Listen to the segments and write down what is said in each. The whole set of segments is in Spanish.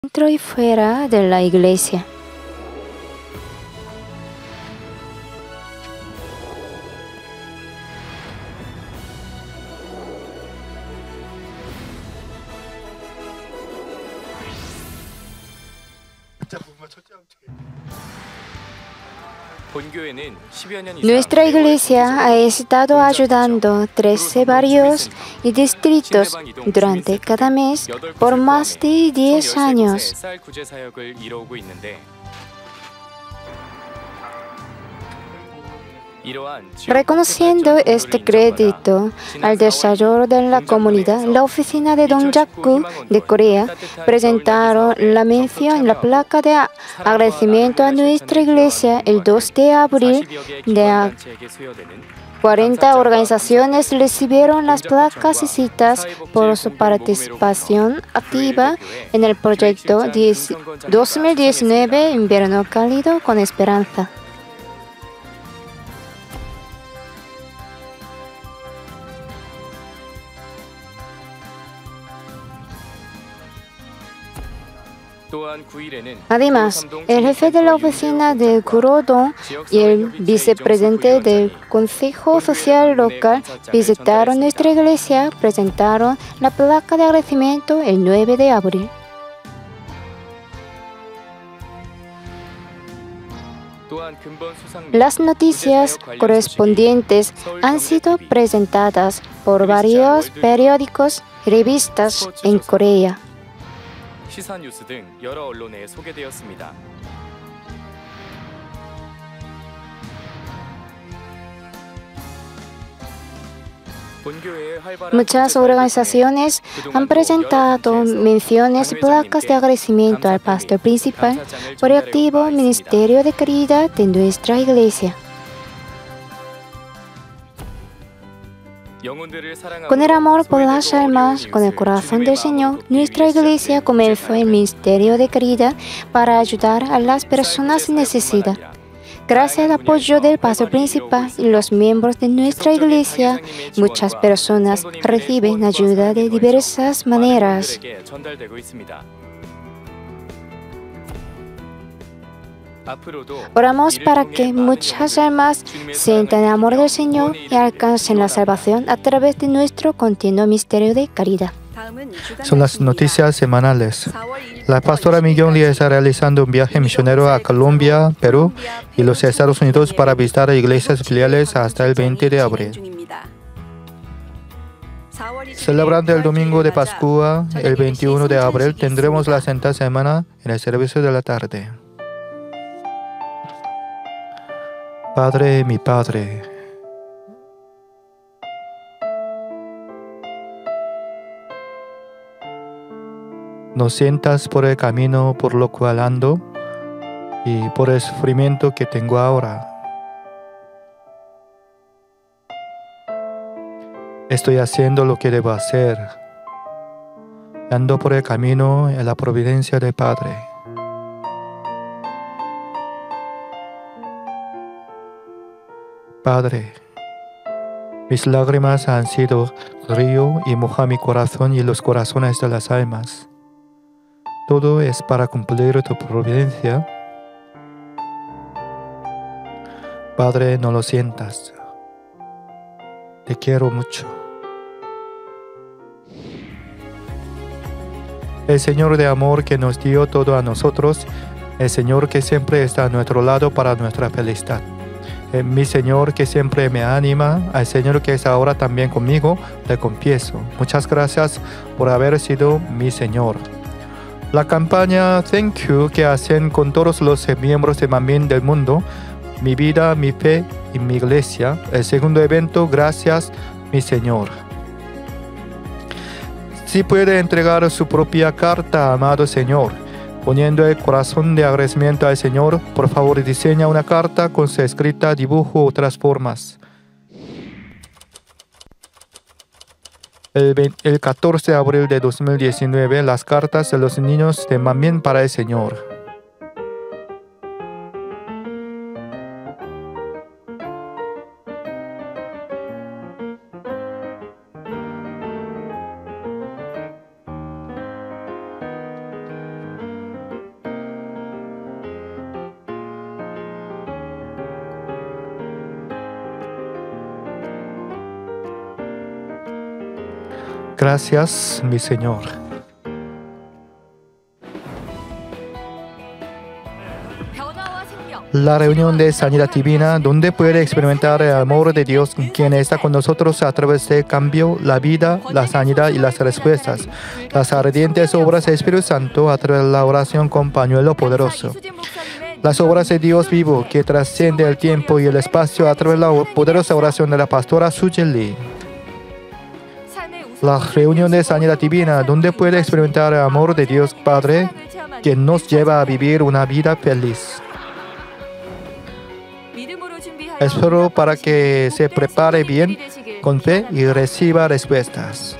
dentro y fuera de la iglesia. Nuestra iglesia ha estado ayudando 13 barrios y distritos durante cada mes por más de 10 años. Reconociendo este crédito al desarrollo de la comunidad, la oficina de Dongjak-gu de Corea presentaron la mención en la placa de agradecimiento a nuestra iglesia el 2 de abril. De 40 organizaciones recibieron las placas y citas por su participación activa en el proyecto 2019 Invierno Cálido con Esperanza. Además, el jefe de la oficina de Gurodong y el vicepresidente del Consejo Social Local visitaron nuestra iglesia, presentaron la placa de agradecimiento el 9 de abril. Las noticias correspondientes han sido presentadas por varios periódicos y revistas en Corea. Muchas organizaciones han presentado menciones y placas de agradecimiento al pastor principal por el activo ministerio de caridad de nuestra iglesia. Con el amor por las almas, con el corazón del Señor, nuestra iglesia comenzó el ministerio de caridad para ayudar a las personas en necesidad. Gracias al apoyo del pastor principal y los miembros de nuestra iglesia, muchas personas reciben ayuda de diversas maneras. Oramos para que muchas almas sientan el amor del Señor y alcancen la salvación a través de nuestro continuo misterio de caridad. Son las noticias semanales. La pastora Migyon Lee está realizando un viaje misionero a Colombia, Perú y los Estados Unidos para visitar iglesias filiales hasta el 20 de abril. Celebrando el domingo de Pascua, el 21 de abril, tendremos la Santa Semana en el servicio de la tarde. Padre, mi Padre, no sientas por el camino por lo cual ando y por el sufrimiento que tengo ahora. Estoy haciendo lo que debo hacer. Ando por el camino en la providencia del Padre. Padre, mis lágrimas han sido río y moja mi corazón y los corazones de las almas. Todo es para cumplir tu providencia. Padre, no lo sientas. Te quiero mucho. El Señor de amor que nos dio todo a nosotros, el Señor que siempre está a nuestro lado para nuestra felicidad. Mi Señor que siempre me anima, al Señor que es ahora también conmigo, le confieso. Muchas gracias por haber sido mi Señor. La campaña Thank You que hacen con todos los miembros de Manmin del mundo, mi vida, mi fe y mi iglesia. El segundo evento, gracias mi Señor. Si puede entregar su propia carta, amado Señor, poniendo el corazón de agradecimiento al Señor, por favor diseña una carta con su escrita, dibujo u otras formas. El 14 de abril de 2019, las cartas de los niños de Manmin para el Señor. Gracias, mi Señor. La reunión de sanidad divina, donde puede experimentar el amor de Dios, quien está con nosotros a través del cambio, la vida, la sanidad y las respuestas. Las ardientes obras del Espíritu Santo a través de la oración con pañuelo poderoso. Las obras de Dios vivo que trasciende el tiempo y el espacio a través de la poderosa oración de la pastora Sujeli. La reunión de sanidad divina, donde puede experimentar el amor de Dios Padre, quien nos lleva a vivir una vida feliz. Espero para que se prepare bien, con fe y reciba respuestas.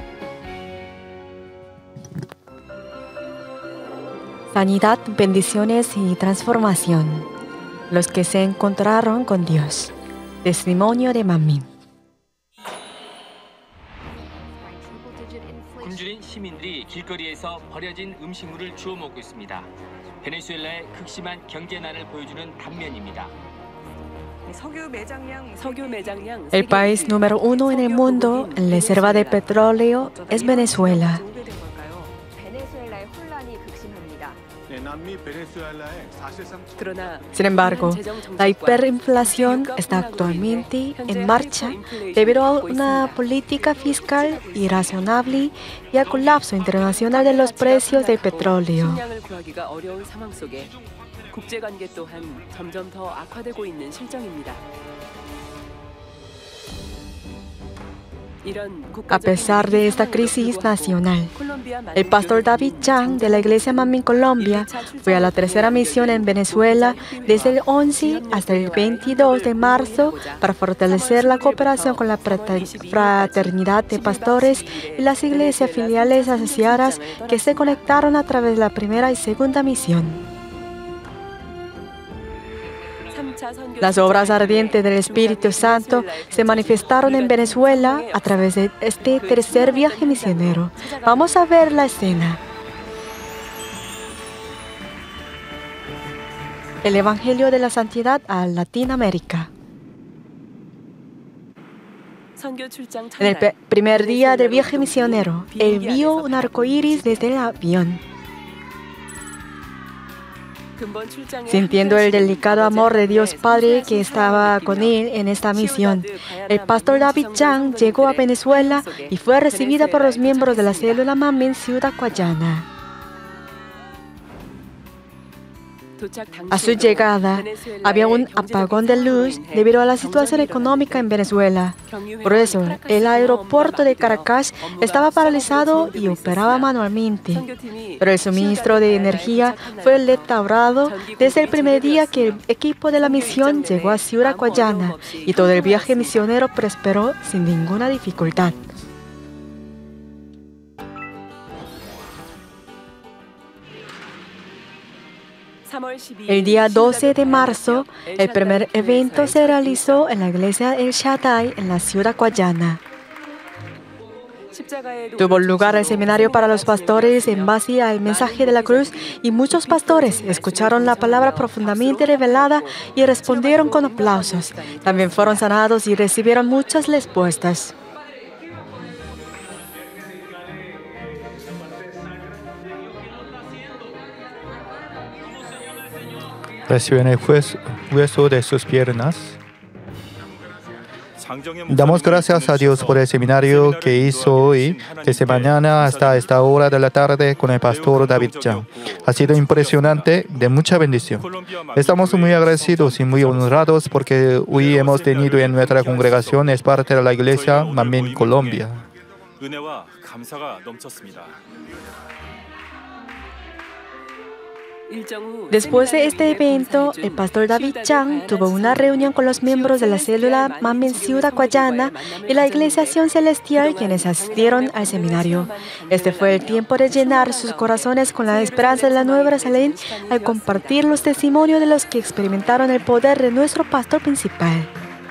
Sanidad, bendiciones y transformación. Los que se encontraron con Dios. Testimonio de Manmin. 굶주린 시민들이 길거리에서 버려진 음식물을 주워 먹고 있습니다. 베네수엘라의 극심한 경제난을 보여주는 단면입니다. El país número 1 en el mundo en reserva de petróleo es Venezuela. Sin embargo, la hiperinflación está actualmente en marcha debido a una política fiscal irrazonable y al colapso internacional de los precios del petróleo. A pesar de esta crisis nacional, el pastor David Chang de la Iglesia Manmin Colombia fue a la tercera misión en Venezuela desde el 11 hasta el 22 de marzo para fortalecer la cooperación con la fraternidad de pastores y las iglesias filiales asociadas que se conectaron a través de la primera y segunda misión. Las obras ardientes del Espíritu Santo se manifestaron en Venezuela a través de este tercer viaje misionero. Vamos a ver la escena. El Evangelio de la Santidad a Latinoamérica. En el primer día del viaje misionero, él vio un arco iris desde el avión. Sintiendo el delicado amor de Dios Padre que estaba con él en esta misión, el pastor David Chang llegó a Venezuela y fue recibida por los miembros de la célula Manmin Ciudad Guayana. A su llegada, había un apagón de luz debido a la situación económica en Venezuela. Por eso, el aeropuerto de Caracas estaba paralizado y operaba manualmente. Pero el suministro de energía fue restaurado desde el primer día que el equipo de la misión llegó a Ciudad Guayana y todo el viaje misionero prosperó sin ninguna dificultad. El día 12 de marzo, el primer evento se realizó en la iglesia El Shaddai en la Ciudad Guayana. Tuvo lugar el seminario para los pastores en base al mensaje de la cruz y muchos pastores escucharon la palabra profundamente revelada y respondieron con aplausos. También fueron sanados y recibieron muchas respuestas. Reciben el hueso de sus piernas. Damos gracias a Dios por el seminario que hizo hoy, desde mañana hasta esta hora de la tarde con el pastor David Chang. Ha sido impresionante, de mucha bendición. Estamos muy agradecidos y muy honrados porque hoy hemos tenido en nuestra congregación es parte de la iglesia Manmin Colombia. Después de este evento, el pastor David Chang tuvo una reunión con los miembros de la célula Manmin Ciudad Guayana y la Iglesia Acción Celestial quienes asistieron al seminario. Este fue el tiempo de llenar sus corazones con la esperanza de la Nueva Jerusalén al compartir los testimonios de los que experimentaron el poder de nuestro pastor principal.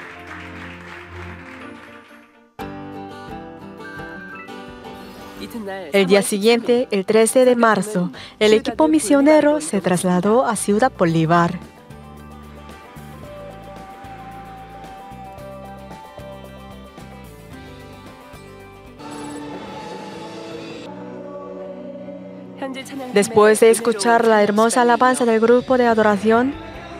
El día siguiente, el 13 de marzo, el equipo misionero se trasladó a Ciudad Bolívar. Después de escuchar la hermosa alabanza del grupo de adoración,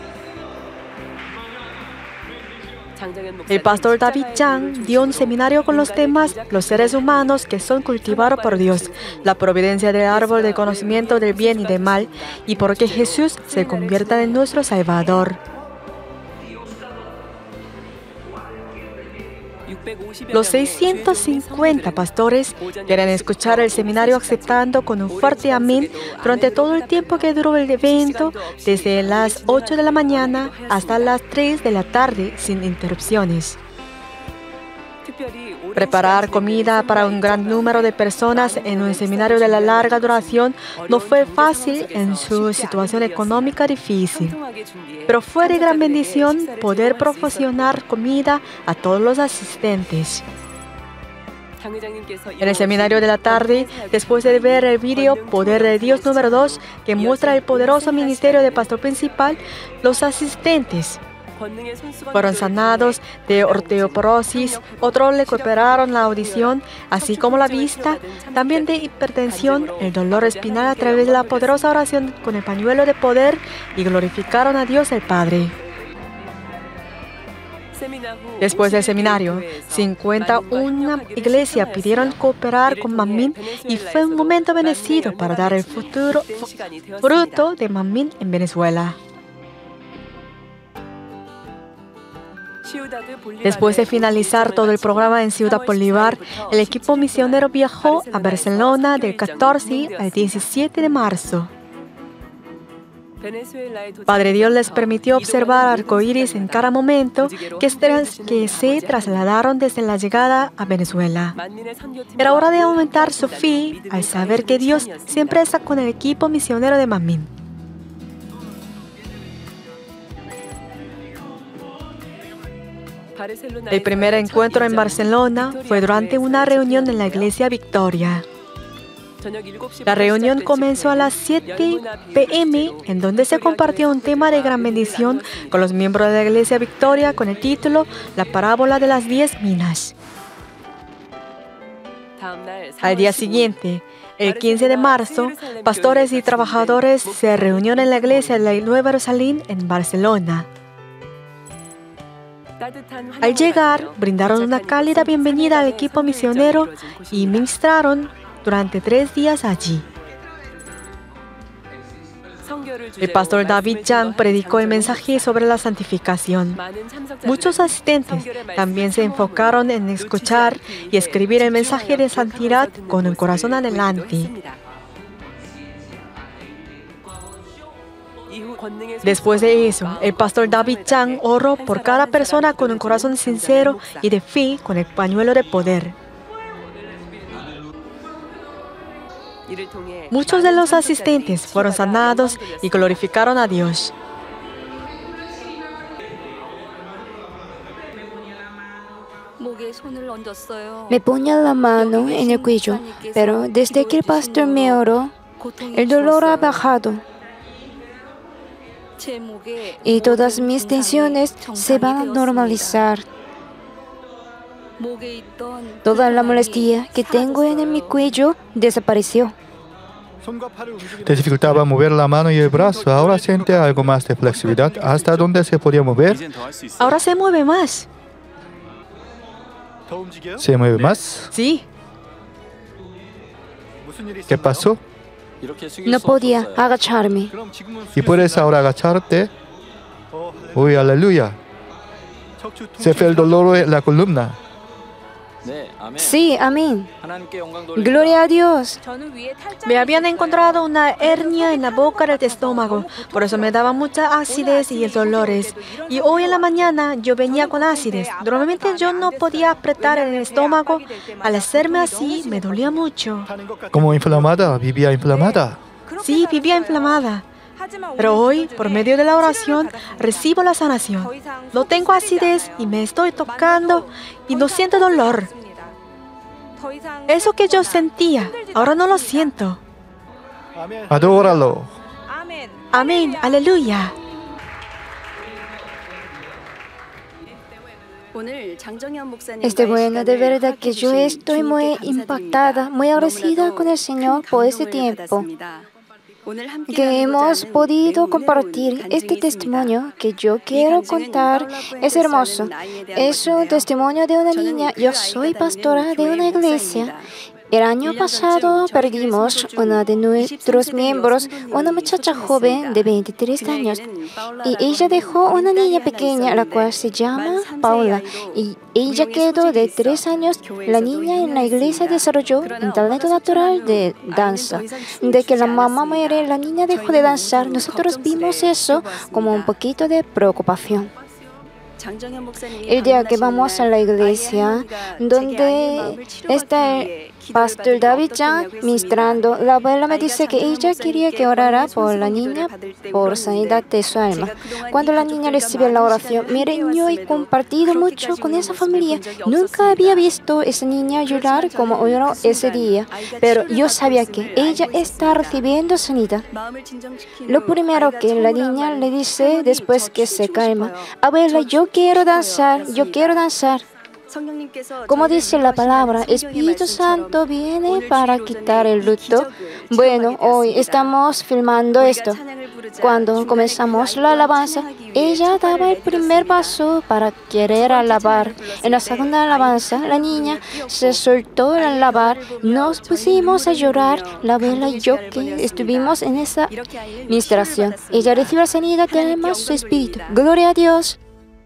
el pastor David Chang dio un seminario con los temas los seres humanos que son cultivados por Dios, la providencia del árbol del conocimiento del bien y del mal, y por qué Jesús se convierta en nuestro Salvador. Los 650 pastores querían escuchar el seminario aceptando con un fuerte amén durante todo el tiempo que duró el evento, desde las 8 de la mañana hasta las 3 de la tarde, sin interrupciones. Preparar comida para un gran número de personas en un seminario de la larga duración no fue fácil en su situación económica difícil, pero fue de gran bendición poder proporcionar comida a todos los asistentes. En el seminario de la tarde, después de ver el video Poder de Dios número 2, que muestra el poderoso ministerio del pastor principal, los asistentes fueron sanados de osteoporosis, otros recuperaron la audición, así como la vista, también de hipertensión, el dolor espinal a través de la poderosa oración con el pañuelo de poder, y glorificaron a Dios el Padre. Después del seminario, 51 iglesias pidieron cooperar con Manmin y fue un momento bendecido para dar el fruto de Manmin en Venezuela. Después de finalizar todo el programa en Ciudad Bolívar, el equipo misionero viajó a Barcelona del 14 al 17 de marzo. Padre Dios les permitió observar arcoíris en cada momento que se trasladaron desde la llegada a Venezuela. Era hora de aumentar su fe al saber que Dios siempre está con el equipo misionero de Manmin. El primer encuentro en Barcelona fue durante una reunión en la Iglesia Victoria. La reunión comenzó a las 7 p.m., en donde se compartió un tema de gran bendición con los miembros de la Iglesia Victoria con el título La parábola de las 10 minas. Al día siguiente, el 15 de marzo, pastores y trabajadores se reunieron en la Iglesia de la Nueva Jerusalén en Barcelona. Al llegar, brindaron una cálida bienvenida al equipo misionero y ministraron durante 3 días allí. El pastor David Chang predicó el mensaje sobre la santificación. Muchos asistentes también se enfocaron en escuchar y escribir el mensaje de santidad con un corazón adelante. Después de eso, el pastor David Chang oró por cada persona con un corazón sincero y de fe con el pañuelo de poder. Muchos de los asistentes fueron sanados y glorificaron a Dios. Me ponía la mano en el cuello, pero desde que el pastor me oró, el dolor ha bajado. Y todas mis tensiones se van a normalizar. Toda la molestia que tengo en mi cuello desapareció. Te dificultaba mover la mano y el brazo. Ahora siente algo más de flexibilidad. ¿Hasta dónde se podía mover? Ahora se mueve más. ¿Se mueve más? Sí. ¿Qué pasó? No podía agacharme. ¿Y puedes ahora agacharte? ¡Uy, aleluya! Se fue el dolor en la columna. Sí, amén. Gloria a Dios. Me habían encontrado una hernia en la boca del estómago, por eso me daba mucha acidez y dolores. Y hoy en la mañana yo venía con acidez. Normalmente yo no podía apretar el estómago. Al hacerme así, me dolía mucho. ¿Como inflamada? ¿Vivía inflamada? Sí, vivía inflamada. Pero hoy, por medio de la oración, recibo la sanación. No tengo acidez y me estoy tocando y no siento dolor. Eso que yo sentía, ahora no lo siento. Adóralo. Amén, aleluya. Bueno, de verdad que yo estoy muy impactada, muy agradecida con el Señor por este tiempo. que hemos podido compartir este testimonio que yo quiero contar. Es hermoso. Es un testimonio de una niña. Yo soy pastora de una iglesia. El año pasado perdimos una de nuestros miembros, una muchacha joven de 23 años, y ella dejó una niña pequeña, la cual se llama Paula, y ella quedó de 3 años. La niña en la iglesia desarrolló un talento natural de danza. De que la mamá muere, la niña dejó de danzar. Nosotros vimos eso como un poquito de preocupación. El día que vamos a la iglesia, donde está el pastor David Chang ministrando, la abuela me dice que ella quería que orara por la niña por sanidad de su alma. Cuando la niña recibió la oración, miren, yo he compartido mucho con esa familia. Nunca había visto a esa niña llorar como lloró ese día, pero yo sabía que ella está recibiendo sanidad. Lo primero que la niña le dice después que se calma: abuela, yo quiero danzar, yo quiero danzar. Como dice la palabra, Espíritu Santo viene para quitar el luto. Bueno, hoy estamos filmando esto. Cuando comenzamos la alabanza, ella daba el primer paso para querer alabar. En la segunda alabanza, la niña se soltó al alabar. Nos pusimos a llorar, la abuela y yo, que estuvimos en esa ministración. Ella recibió sanidad de alma, su espíritu. Gloria a Dios.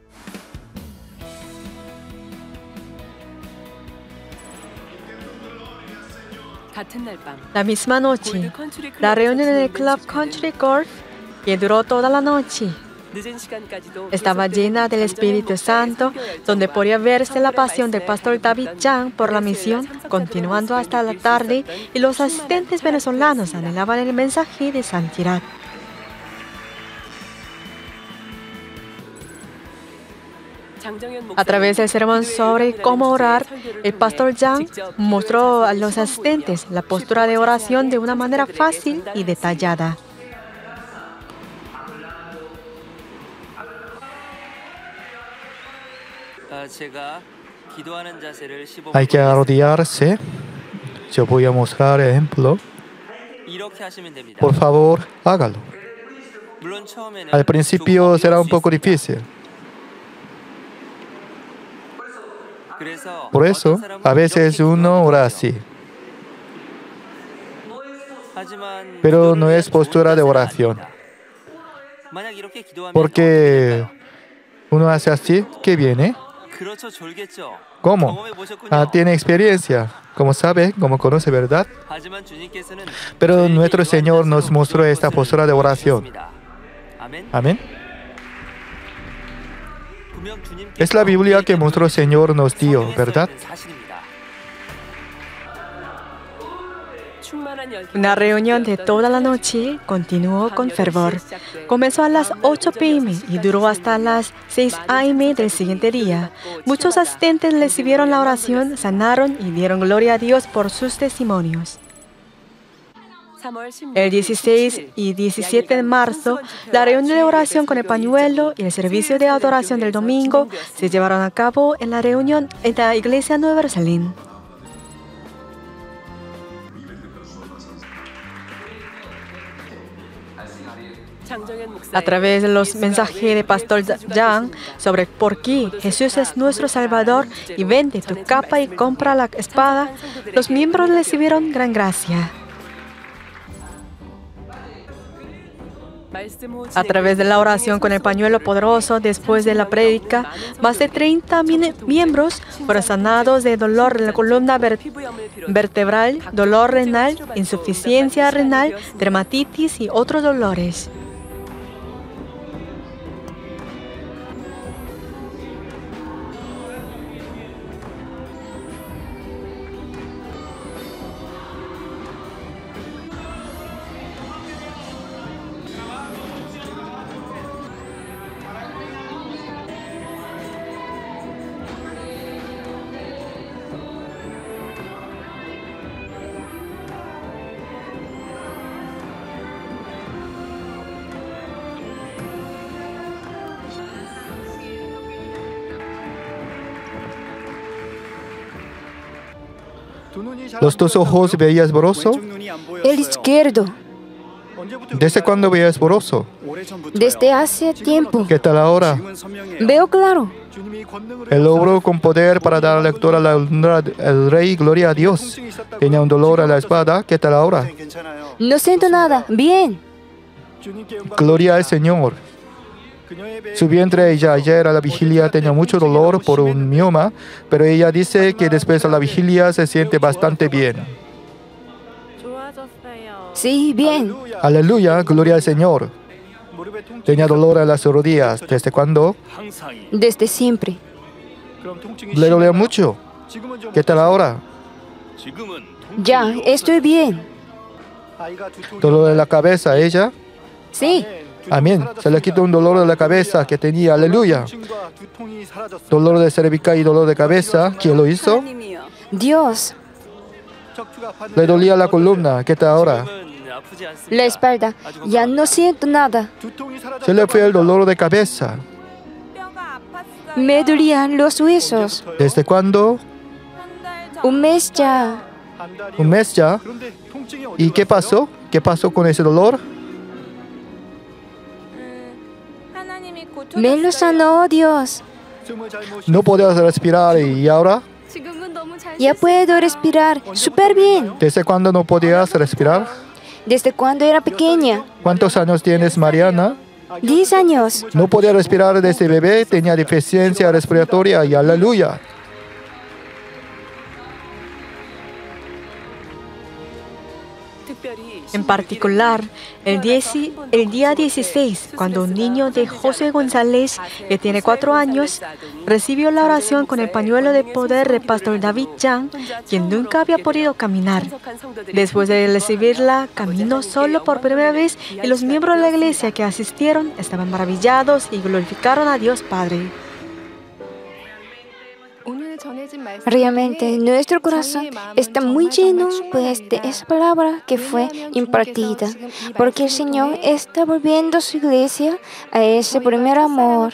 La misma noche, la reunión en el Club Country Golf, que duró toda la noche, estaba llena del Espíritu Santo, donde podía verse la pasión del pastor David Chang por la misión, continuando hasta la tarde, y los asistentes venezolanos anhelaban el mensaje de santidad. A través del sermón sobre cómo orar, el pastor Yang mostró a los asistentes la postura de oración de una manera fácil y detallada. Hay que arrodillarse. Yo voy a mostrar el ejemplo. Por favor, hágalo. Al principio será un poco difícil. Por eso, a veces uno ora así. Pero no es postura de oración. Porque uno hace así, ¿qué viene? ¿Cómo? Tiene experiencia. Como sabe, como conoce, ¿verdad? Pero nuestro Señor nos mostró esta postura de oración. Amén. Es la Biblia que nuestro Señor nos dio, ¿verdad? Una reunión de toda la noche continuó con fervor. Comenzó a las 8 p.m. y duró hasta las 6 a.m. del siguiente día. Muchos asistentes recibieron la oración, sanaron y dieron gloria a Dios por sus testimonios. El 16 y 17 de marzo, la reunión de oración con el pañuelo y el servicio de adoración del domingo se llevaron a cabo en la reunión en la iglesia Nueva Jerusalén. A través de los mensajes de Pastor Yang sobre por qué Jesús es nuestro Salvador y vende tu capa y compra la espada, los miembros recibieron gran gracia. A través de la oración con el pañuelo poderoso después de la prédica, más de 30 miembros fueron sanados de dolor de la columna vertebral, dolor renal, insuficiencia renal, dermatitis y otros dolores. ¿Los dos ojos veías borroso? El izquierdo. ¿Desde cuándo veías borroso? Desde hace tiempo. ¿Qué tal ahora? Veo claro. Él obró con poder para dar lectura a la honra del Rey, gloria a Dios. Tenía un dolor a la espalda, ¿qué tal ahora? No siento nada. Bien. Gloria al Señor. Su vientre ya ayer a la vigilia tenía mucho dolor por un mioma, pero ella dice que después de la vigilia se siente bastante bien. Sí, bien. Aleluya, gloria al Señor. Tenía dolor en las rodillas. ¿Desde cuándo? Desde siempre. Le dolía mucho. ¿Qué tal ahora? Ya, estoy bien. Dolor en la cabeza, ella. Sí. Amén. Se le quitó un dolor de la cabeza que tenía. Aleluya. Dolor de cervical y dolor de cabeza. ¿Quién lo hizo? Dios. Le dolía la columna. ¿Qué tal ahora? La espalda. Ya no siento nada. Se le fue el dolor de cabeza. Me dolían los huesos. ¿Desde cuándo? Un mes ya. Un mes ya. ¿Y qué pasó? ¿Qué pasó con ese dolor? Me lo sanó Dios. No podías respirar y ahora. Ya puedo respirar súper bien. ¿Desde cuándo no podías respirar? Desde cuando era pequeña. ¿Cuántos años tienes, Mariana? 10 años. No podía respirar desde bebé, tenía deficiencia respiratoria y aleluya. En particular, el día 16, cuando un niño de José González, que tiene 4 años, recibió la oración con el pañuelo de poder del pastor David Chang, quien nunca había podido caminar. Después de recibirla, caminó solo por primera vez y los miembros de la iglesia que asistieron estaban maravillados y glorificaron a Dios Padre. Realmente nuestro corazón está muy lleno pues de esa palabra que fue impartida, porque el Señor está volviendo su iglesia a ese primer amor.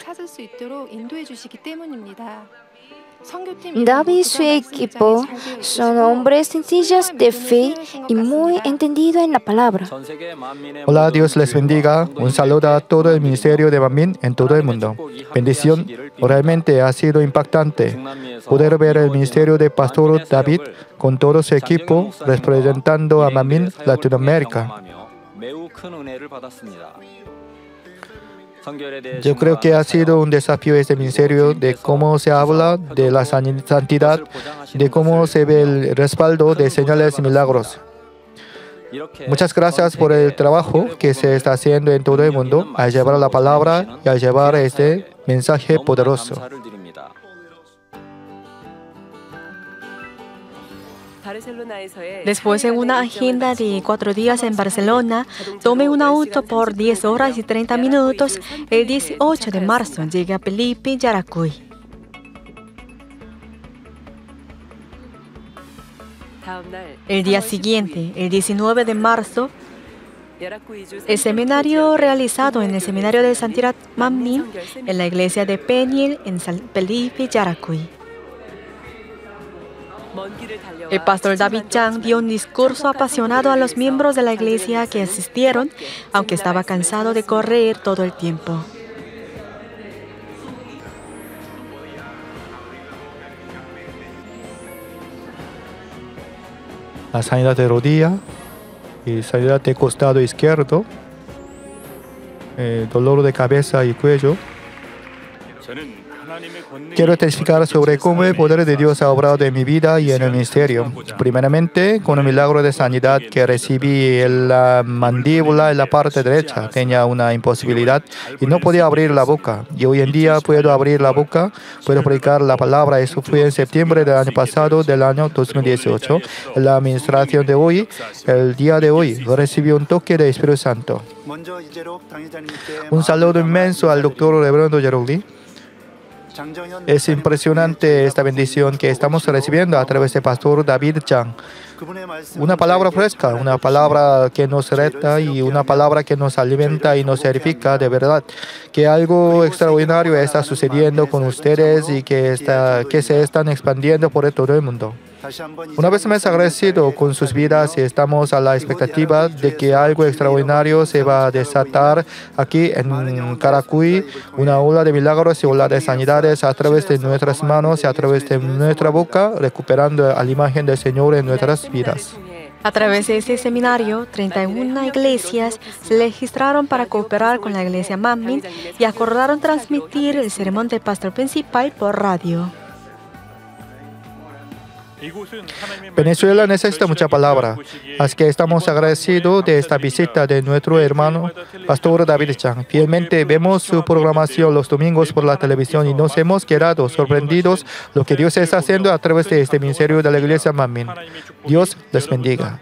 David y su equipo son hombres sencillos de fe y muy entendidos en la palabra. Hola, Dios les bendiga. Un saludo a todo el ministerio de Manmin en todo el mundo. Bendición. Realmente ha sido impactante poder ver el ministerio de Pastor David con todo su equipo representando a Manmin Latinoamérica. Yo creo que ha sido un desafío este ministerio de cómo se habla de la santidad, de cómo se ve el respaldo de señales y milagros. Muchas gracias por el trabajo que se está haciendo en todo el mundo al llevar la palabra y al llevar este mensaje poderoso. Después de una agenda de 4 días en Barcelona, tomé un auto por 10 horas y 30 minutos. El 18 de marzo llegué a Felipe, Yaracuy. El día siguiente, el 19 de marzo, el seminario realizado en el Seminario de Santidad Manmin en la iglesia de Peniel en Felipe, Yaracuy. El pastor David Chang dio un discurso apasionado a los miembros de la iglesia que asistieron, aunque estaba cansado de correr todo el tiempo. La sanidad de rodilla y sanidad de costado izquierdo, dolor de cabeza y cuello. Quiero testificar sobre cómo el poder de Dios ha obrado en mi vida y en el ministerio. Primeramente, con un milagro de sanidad que recibí en la mandíbula en la parte derecha. Tenía una imposibilidad y no podía abrir la boca. Y hoy en día puedo abrir la boca, puedo predicar la palabra. Eso fue en septiembre del año pasado, del año 2018. En la administración de hoy, el día de hoy, recibí un toque del Espíritu Santo. Un saludo inmenso al doctor Reverendo Jerogli. Es impresionante esta bendición que estamos recibiendo a través del pastor David Chang. Una palabra fresca, una palabra que nos reta y una palabra que nos alimenta y nos edifica de verdad. Que algo extraordinario está sucediendo con ustedes y que se están expandiendo por todo el mundo. Una vez más agradecido con sus vidas y estamos a la expectativa de que algo extraordinario se va a desatar aquí en Caracuy, una ola de milagros y ola de sanidades a través de nuestras manos y a través de nuestra boca, recuperando la imagen del Señor en nuestras vidas. A través de este seminario, 31 iglesias se registraron para cooperar con la iglesia Manmin y acordaron transmitir el sermón del pastor principal por radio. Venezuela necesita mucha palabra, así que estamos agradecidos de esta visita de nuestro hermano Pastor David Chang. Fielmente vemos su programación los domingos por la televisión y nos hemos quedado sorprendidos lo que Dios está haciendo a través de este ministerio de la iglesia Manmin. Dios les bendiga.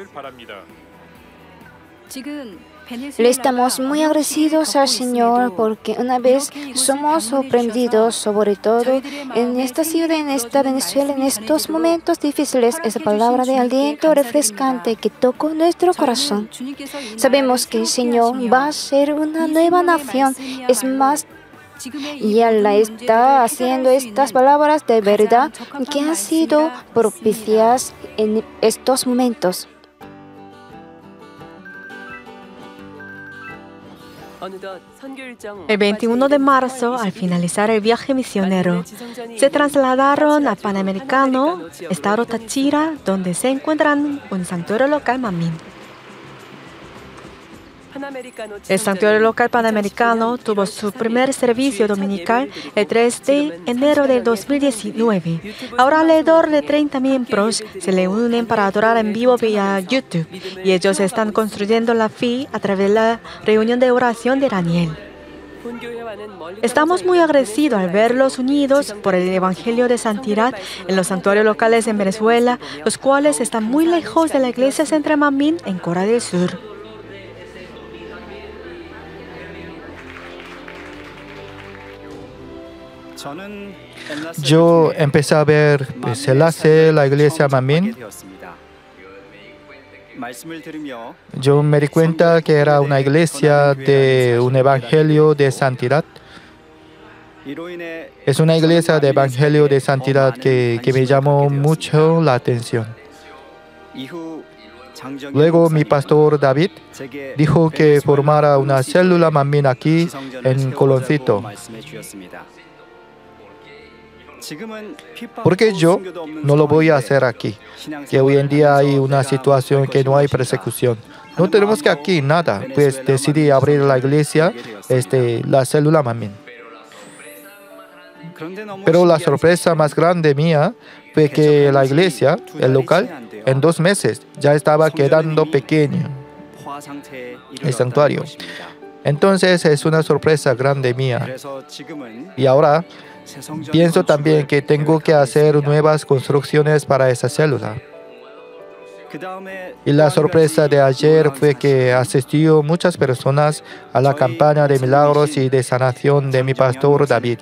Le estamos muy agradecidos al Señor porque una vez somos sorprendidos, sobre todo en esta ciudad, en esta Venezuela, en estos momentos difíciles, esa palabra de aliento refrescante que tocó nuestro corazón. Sabemos que el Señor va a ser una nueva nación, es más, ya la está haciendo estas palabras de verdad que han sido propicias en estos momentos. El 21 de marzo, al finalizar el viaje misionero, se trasladaron a Panamericano, estado Táchira, donde se encuentran un santuario local Manmin. El santuario local panamericano tuvo su primer servicio dominical el 3 de enero del 2019. Ahora alrededor de 30 miembros se le unen para adorar en vivo vía YouTube y ellos están construyendo la fe a través de la reunión de oración de Daniel. Estamos muy agradecidos al verlos unidos por el Evangelio de Santidad en los santuarios locales en Venezuela, los cuales están muy lejos de la iglesia central Manmin en Corea del Sur. Yo empecé a ver Selassie, la iglesia Manmin. Yo me di cuenta que era una iglesia de un evangelio de santidad. Es una iglesia de evangelio de santidad que me llamó mucho la atención. Luego mi pastor David dijo que formara una célula Manmin aquí en Coloncito. Porque yo no lo voy a hacer aquí, que hoy en día hay una situación que no hay persecución. No tenemos que aquí nada, pues decidí abrir la iglesia, la célula Manmin. Pero la sorpresa más grande mía fue que la iglesia, el local, en 2 meses ya estaba quedando pequeño, el santuario. Entonces es una sorpresa grande mía. Y ahora pienso también que tengo que hacer nuevas construcciones para esa célula. Y la sorpresa de ayer fue que asistió muchas personas a la campaña de milagros y de sanación de mi pastor David.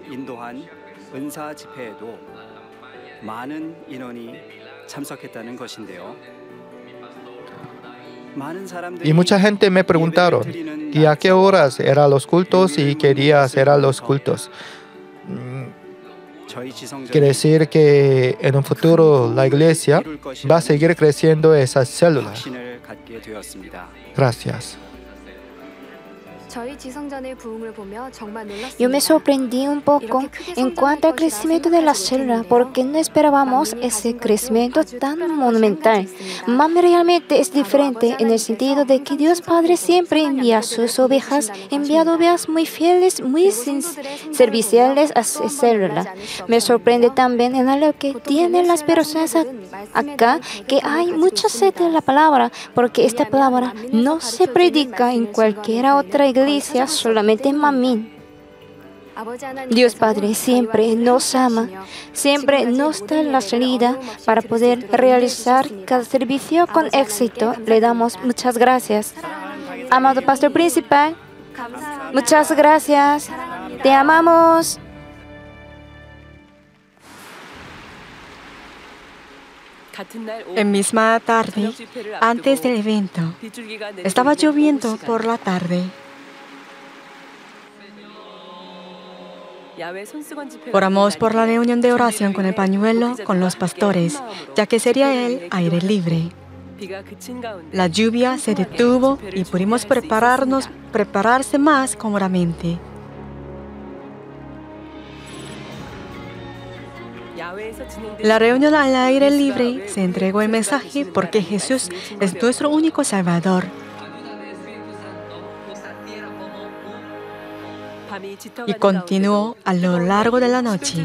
Y mucha gente me preguntaron ¿y a qué horas eran los cultos y qué días eran los cultos? Quiere decir que en un futuro la iglesia va a seguir creciendo esas células. Gracias. Yo me sorprendí un poco en cuanto al crecimiento de la célula porque no esperábamos ese crecimiento tan monumental. Manmin realmente es diferente en el sentido de que Dios Padre siempre envía sus ovejas, envía ovejas muy fieles, muy serviciales a su célula. Me sorprende también en algo que tienen las personas acá, que hay mucha sed de la palabra, porque esta palabra no se predica en cualquier otra iglesia, solamente en Manmin. Dios Padre siempre nos ama, siempre nos da la salida para poder realizar cada servicio con éxito. Le damos muchas gracias. Amado Pastor Principal, muchas gracias. Te amamos. En misma tarde, antes del evento, estaba lloviendo por la tarde. Oramos por la reunión de oración con el pañuelo con los pastores, ya que sería el aire libre. La lluvia se detuvo y pudimos prepararse más cómodamente. La reunión al aire libre se entregó el mensaje porque Jesús es nuestro único Salvador. Y continuó a lo largo de la noche.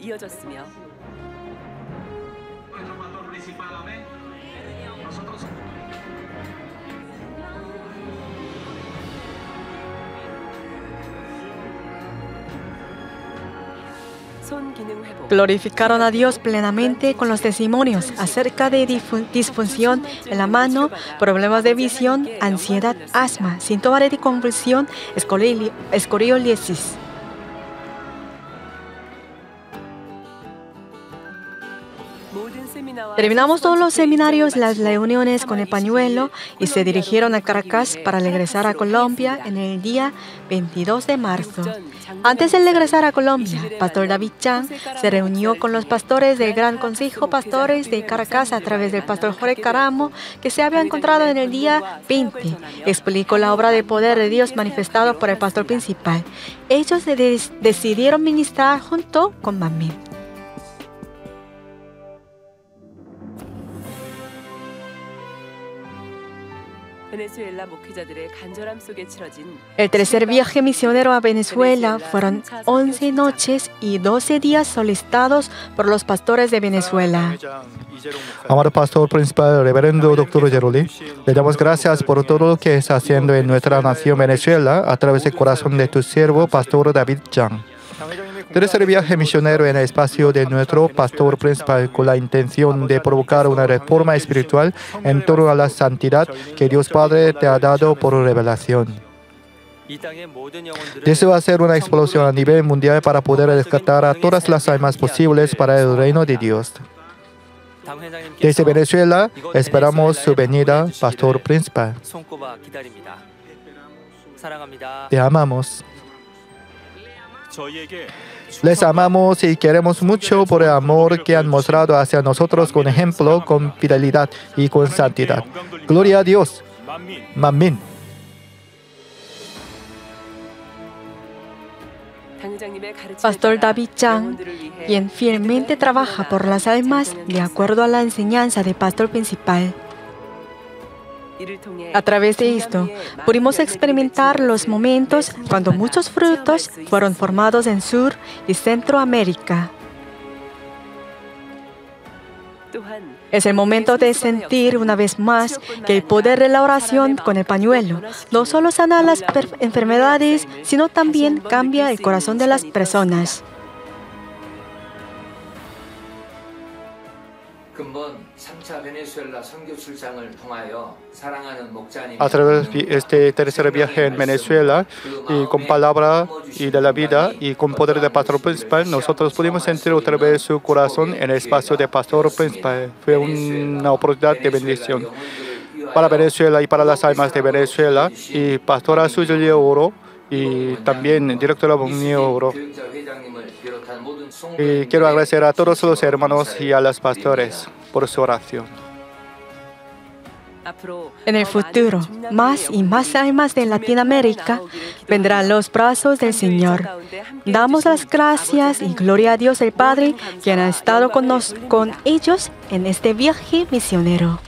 Glorificaron a Dios plenamente con los testimonios acerca de disfunción en la mano, problemas de visión, ansiedad, asma, síntomas de convulsión, escoliosis. Terminamos todos los seminarios, las reuniones con el pañuelo y se dirigieron a Caracas para regresar a Colombia en el día 22 de marzo. Antes de regresar a Colombia, Pastor David Chang se reunió con los pastores del Gran Consejo Pastores de Caracas a través del Pastor Jorge Caramo, que se había encontrado en el día 20. Explicó la obra de poder de Dios manifestado por el pastor principal. Ellos decidieron ministrar junto con Manmin. El tercer viaje misionero a Venezuela fueron 11 noches y 12 días solicitados por los pastores de Venezuela. Amado pastor principal, reverendo doctor Geroli, le damos gracias por todo lo que está haciendo en nuestra nación Venezuela a través del corazón de tu siervo, pastor David Chang. Tercer viaje misionero en el espacio de nuestro pastor principal con la intención de provocar una reforma espiritual en torno a la santidad que Dios Padre te ha dado por revelación. Deseo hacer una explosión a nivel mundial para poder rescatar a todas las almas posibles para el reino de Dios. Desde Venezuela esperamos su venida, pastor principal. Te amamos. Les amamos y queremos mucho por el amor que han mostrado hacia nosotros con ejemplo, con fidelidad y con santidad. Gloria a Dios. Manmin. Pastor David Chang, quien fielmente trabaja por las almas de acuerdo a la enseñanza del pastor principal. A través de esto, pudimos experimentar los momentos cuando muchos frutos fueron formados en Sur y Centroamérica. Es el momento de sentir una vez más que el poder de la oración con el pañuelo no solo sana las enfermedades, sino también cambia el corazón de las personas. A través de este tercer viaje en Venezuela, y con palabra y de la vida y con poder de pastor principal, nosotros pudimos sentir otra vez su corazón en el espacio de pastor principal. Fue una oportunidad de bendición para Venezuela y para las almas de Venezuela. Y pastora Sujili Oro y también directora Bongni Oro. Y quiero agradecer a todos los hermanos y a los pastores por su oración. En el futuro, más y más almas de Latinoamérica vendrán los brazos del Señor. Damos las gracias y gloria a Dios el Padre, quien ha estado con ellos en este viaje misionero.